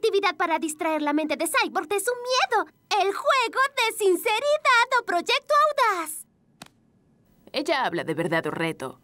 actividad para distraer la mente de Cyborg de su miedo. El juego de sinceridad o proyecto audaz. Ella habla de verdad o reto.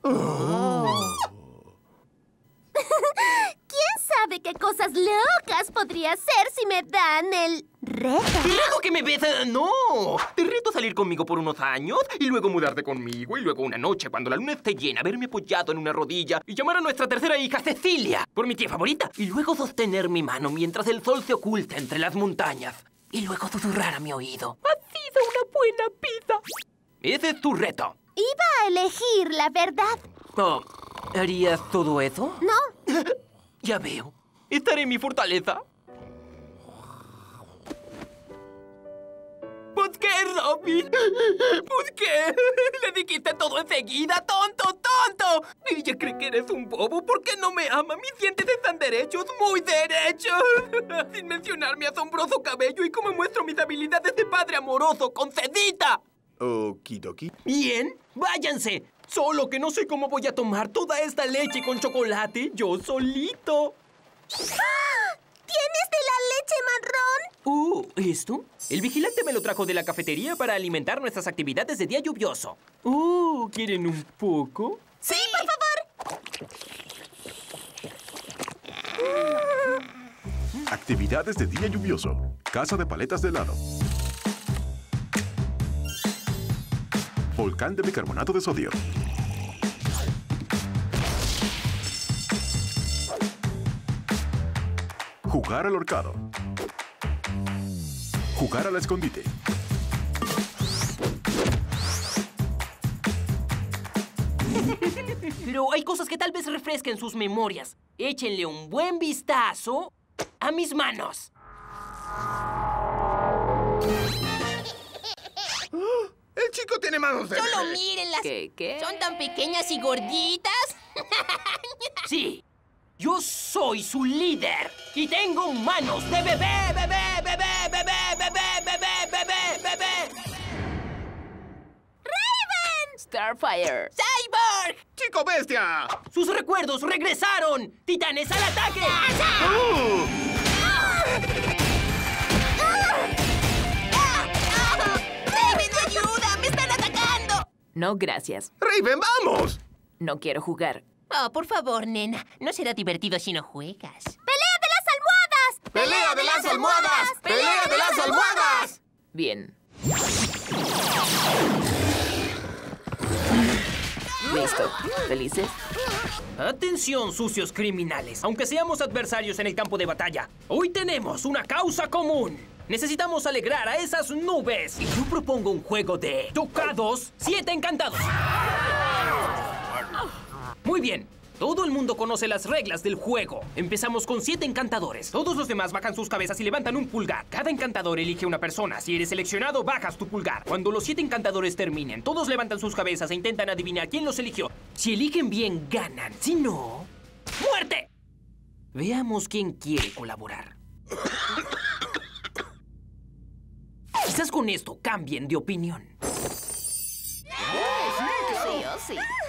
¿Quién sabe qué cosas locas podría ser si me dan el reto? ¡Luego que me besa! ¡No! Te reto a salir conmigo por unos años y luego mudarte conmigo y luego una noche, cuando la luna esté llena, verme apoyado en una rodilla y llamar a nuestra tercera hija, Cecilia, por mi tía favorita. Y luego sostener mi mano mientras el sol se oculta entre las montañas. Y luego susurrar a mi oído. ¡Ha sido una buena vida! Ese es tu reto. Iba a elegir la verdad. Oh, ¿harías todo eso? No. Ya veo. Estaré en mi fortaleza. ¿Por qué, Robin? ¿Por qué? Le dijiste todo enseguida, tonto, tonto. Ella cree que eres un bobo. ¿Por qué no me ama? Mis dientes están derechos, muy derechos. Sin mencionar mi asombroso cabello y cómo muestro mis habilidades de padre amoroso con Cedita. Okidoki. Bien, váyanse. Solo que no sé cómo voy a tomar toda esta leche con chocolate yo solito. ¿Tienes de la leche marrón? ¿Esto? El vigilante me lo trajo de la cafetería para alimentar nuestras actividades de día lluvioso. ¿Quieren un poco? ¡Sí, por favor! Actividades de día lluvioso. Casa de paletas de helado. Volcán de bicarbonato de sodio. Jugar al ahorcado. Jugar al escondite. Pero hay cosas que tal vez refresquen sus memorias. Échenle un buen vistazo a mis manos. ¡El chico tiene manos de Solo bebé! mírenlas. ¿Qué? Son tan pequeñas y gorditas. Sí, yo soy su líder. Y tengo manos de bebé, bebé, bebé, bebé, bebé, bebé, bebé, bebé. Starfire. ¡Cyborg! ¡Chico bestia! ¡Sus recuerdos regresaron! ¡Titanes al ataque! ¡Raven, ayuda! ¡Me están atacando! No, gracias. ¡Raven, vamos! No quiero jugar. Oh, por favor, nena. No será divertido si no juegas. ¡Pelea de las almohadas! ¡Pelea de las almohadas! ¡Pelea de las almohadas! Bien. Listo. ¿Felices? Atención, sucios criminales. Aunque seamos adversarios en el campo de batalla, hoy tenemos una causa común. Necesitamos alegrar a esas nubes. Y yo propongo un juego de tocados 7 encantados. Muy bien. Todo el mundo conoce las reglas del juego. Empezamos con 7 encantadores. Todos los demás bajan sus cabezas y levantan un pulgar. Cada encantador elige una persona. Si eres seleccionado, bajas tu pulgar. Cuando los 7 encantadores terminen, todos levantan sus cabezas e intentan adivinar quién los eligió. Si eligen bien, ganan. Si no, ¡muerte! Veamos quién quiere colaborar. Quizás con esto cambien de opinión. Sí, oh sí.